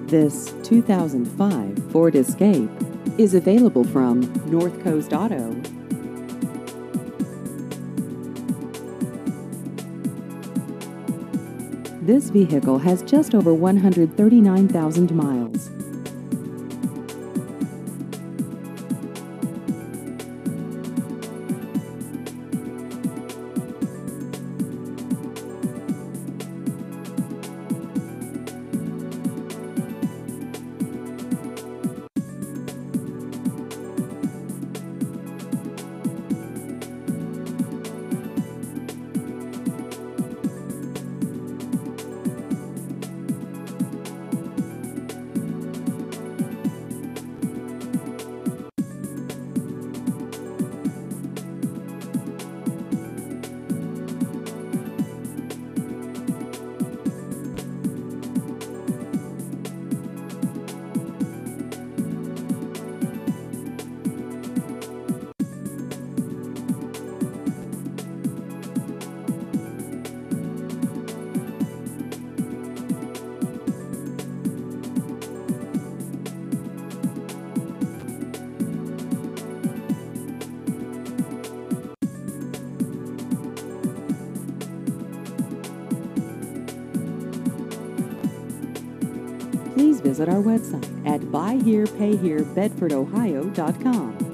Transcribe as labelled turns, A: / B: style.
A: This 2005 Ford Escape is available from North Coast Auto. This vehicle has just over 139,000 miles. Please visit our website at buyherepayherebedfordohio.com.